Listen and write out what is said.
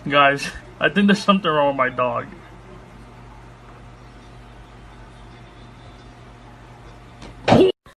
Guys, I think there's something wrong with my dog.